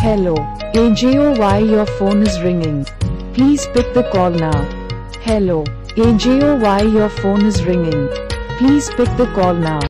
Hello, AJOY your phone is ringing. Please pick the call now. Hello, AJOY your phone is ringing. Please pick the call now.